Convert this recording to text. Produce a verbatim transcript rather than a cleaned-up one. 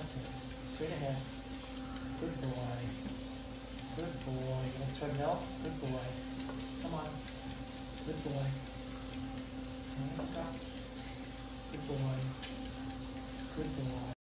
That's it. Straight ahead. Good boy. Good boy. You want to treadmill? Good boy. Come on. Good boy. Come on, go. Good boy. Good boy.